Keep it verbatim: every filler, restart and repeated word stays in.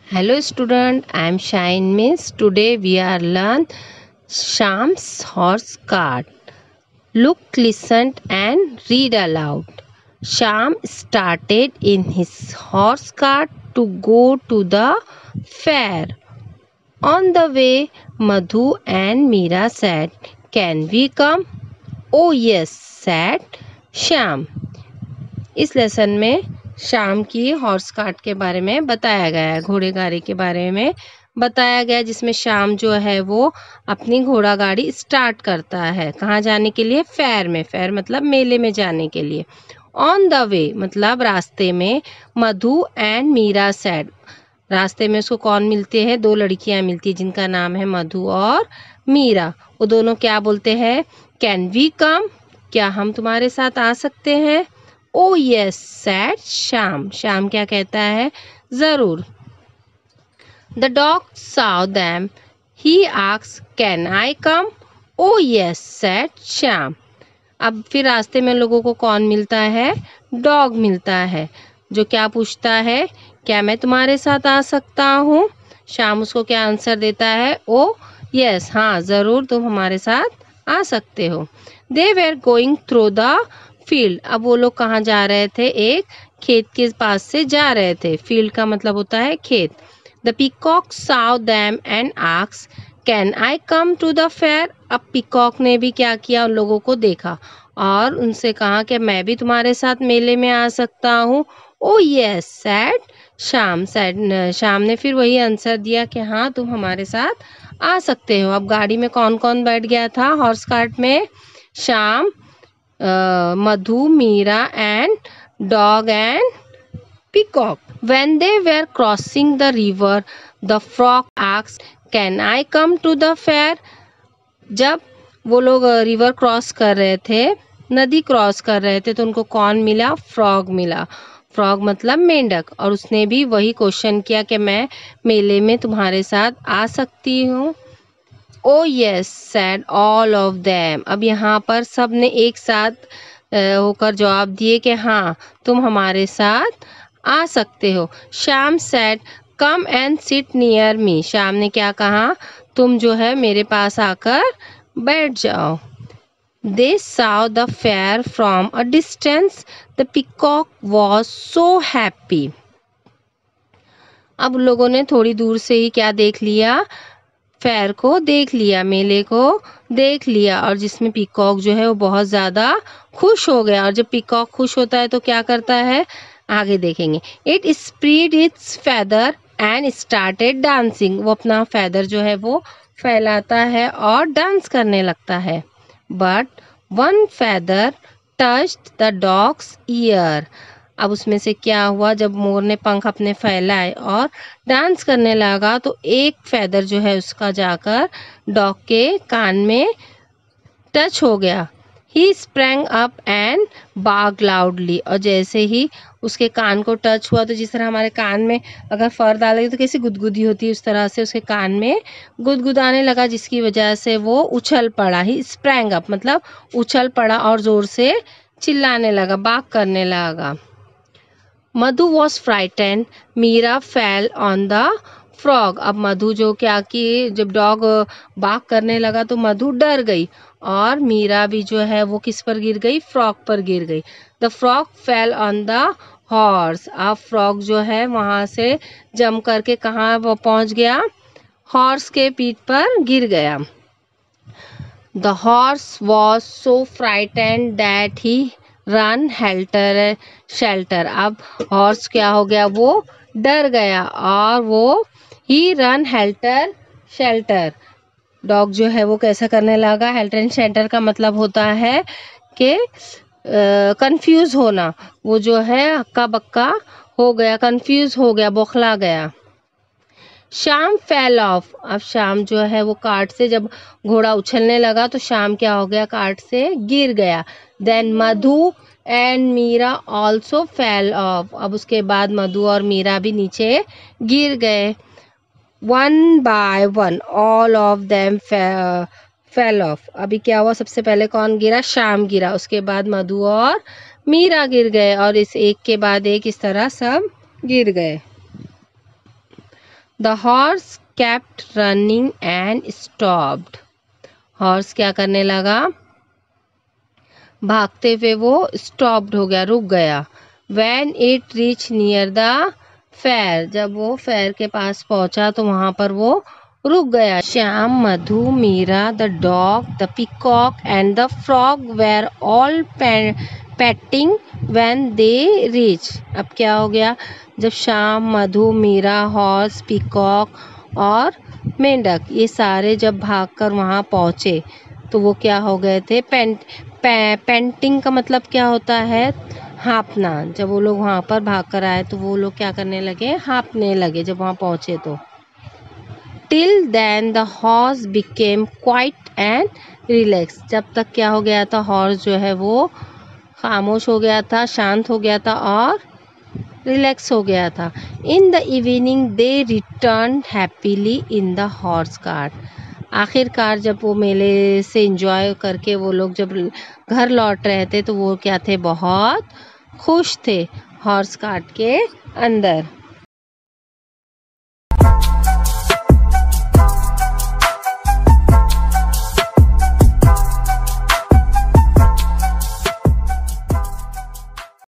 Hello student, I am Shine Miss. Today we are learn Sham's horse cart. Look, listen and read aloud. Sham started in his horse cart to go to the fair. On the way, Madhu and Meera said, "Can we come?" "Oh yes," said Sham. इस lesson में शाम की horse cart के बारे में बताया गया है, घोड़े गाड़ी के बारे में बताया गया, जिसमें शाम जो है वो अपनी घोड़ा गाड़ी स्टार्ट करता है। कहाँ जाने के लिए? फेयर में। फेयर मतलब मेले में जाने के लिए। ऑन द वे मतलब रास्ते में। मधु एंड मीरा सेड, रास्ते में उसको कौन मिलते हैं? दो लड़कियां मिलती है जिनका नाम है मधु और मीरा। वो दोनों क्या बोलते हैं? कैन वी कम, क्या हम तुम्हारे साथ आ सकते हैं? ओ यस सैड शाम, शाम क्या कहता है? जरूर। The dog saw them. He asked, "Can I come?" Oh yes said शाम। अब फिर रास्ते में लोगों को कौन मिलता है? डॉग मिलता है, जो क्या पूछता है? क्या मैं तुम्हारे साथ आ सकता हूँ? शाम उसको क्या आंसर देता है? ओ यस, हाँ जरूर तुम हमारे साथ आ सकते हो। They were going through the field, अब वो लोग कहाँ जा रहे थे? एक खेत के पास से जा रहे थे। फील्ड का मतलब होता है खेत। The peacock saw them and asked, "Can I come to the fair?" अब पीकॉक ने भी क्या किया? उन लोगों को देखा और उनसे कहा कि मैं भी तुम्हारे साथ मेले में आ सकता हूँ। Oh yes said Shyam, said Shyam ने फिर वही आंसर दिया कि हाँ तुम हमारे साथ आ सकते हो। अब गाड़ी में कौन कौन बैठ गया था हॉर्स कार्ट में? Shyam, Madhu, Meera and dog and peacock. When they were crossing the river, the frog asked, "Can I come to the fair?" जब वो लोग रिवर क्रॉस कर रहे थे, नदी क्रॉस कर रहे थे, तो उनको कौन मिला? फ्रॉग मिला। फ्रॉग मतलब मेंढक, और उसने भी वही क्वेश्चन किया कि मैं मेले में तुम्हारे साथ आ सकती हूँ। Oh yes said all of them, अब यहाँ पर सब ने एक साथ होकर जवाब दिए कि हाँ तुम हमारे साथ आ सकते हो। Shyam said, "come and sit near me", Shyam ने क्या कहा? तुम जो है मेरे पास आकर बैठ जाओ। दे saw the fair from a distance. The peacock was so happy. अब लोगों ने थोड़ी दूर से ही क्या देख लिया? फेयर को देख लिया, मेले को देख लिया, और जिसमें पीकॉक जो है वो बहुत ज़्यादा खुश हो गया। और जब पीकॉक खुश होता है तो क्या करता है? आगे देखेंगे। It spread its feather and started dancing, वो अपना फेदर जो है वो फैलाता है और डांस करने लगता है। But one feather touched the dog's ear, अब उसमें से क्या हुआ? जब मोर ने पंख अपने फैलाए और डांस करने लगा तो एक फेदर जो है उसका जाकर डॉग के कान में टच हो गया। He sprang up and barked loudly, और जैसे ही उसके कान को टच हुआ तो जिस तरह हमारे कान में अगर फर डालेंगे तो कैसी गुदगुदी होती है, उस तरह से उसके कान में गुदगुदाने लगा, जिसकी वजह से वो उछल पड़ा। ही स्प्रैंग अप मतलब उछल पड़ा और जोर से चिल्लाने लगा, बार्क करने लगा। Madhu was frightened, Meera fell on the frog, अब मधु जो क्या कि जब डॉग बाक करने लगा तो मधु डर गई, और मीरा भी जो है वो किस पर गिर गई? फ्रॉग पर गिर गई। The frog fell on the horse, अब फ्रॉग जो है वहां से जम करके कहाँ वो पहुंच गया? हॉर्स के पीठ पर गिर गया। The horse was so frightened that he ran helter shelter, अब हॉर्स क्या हो गया? वो डर गया और वो he ran helter shelter, dog जो है वो कैसा करने लगा? हेल्टर एंड शेल्टर का मतलब होता है कि कंफ्यूज होना, वो जो है हक्का बक्का हो गया, कंफ्यूज हो गया, बौखला गया। शाम फेल ऑफ, अब शाम जो है वो कार्ट से, जब घोड़ा उछलने लगा तो शाम क्या हो गया? कार्ट से गिर गया। Then Madhu and Meera also fell off, अब उसके बाद मधु और मीरा भी नीचे गिर गए। One by one all of them fell off, अभी क्या हुआ? सबसे पहले कौन गिरा? शाम गिरा, उसके बाद मधु और मीरा गिर गए, और इस एक के बाद एक इस तरह सब गिर गए। The horse kept running and stopped. Horse क्या करने लगा, भागते हुए वो स्टॉप्ड हो गया, रुक गया। When it reached near the fair, जब वो फेयर के पास पहुंचा तो वहां पर वो रुक गया। Shyam, Madhu, Meera, the dog, the peacock and the frog were all petting when they reach. अब क्या हो गया, जब श्याम, मधु, मीरा, हॉर्स, पीकॉक और मेंढक ये सारे जब भागकर वहां पहुंचे तो वो क्या हो गए थे, पेंट पे, पेंटिंग का मतलब क्या होता है, हाँपना। जब वो लोग वहाँ पर भाग कर आए तो वो लोग क्या करने लगे, हाँपने लगे जब वहाँ पहुँचे तो। Till then the horse became quiet and relax. जब तक क्या हो गया था, हॉर्स जो है वो खामोश हो गया था, शांत हो गया था और रिलैक्स हो गया था। In the evening they return happily in the horse cart. आखिरकार जब वो मेले से एंजॉय करके वो लोग जब घर लौट रहे थे तो वो क्या थे, बहुत खुश थे हॉर्स कार्ट के अंदर।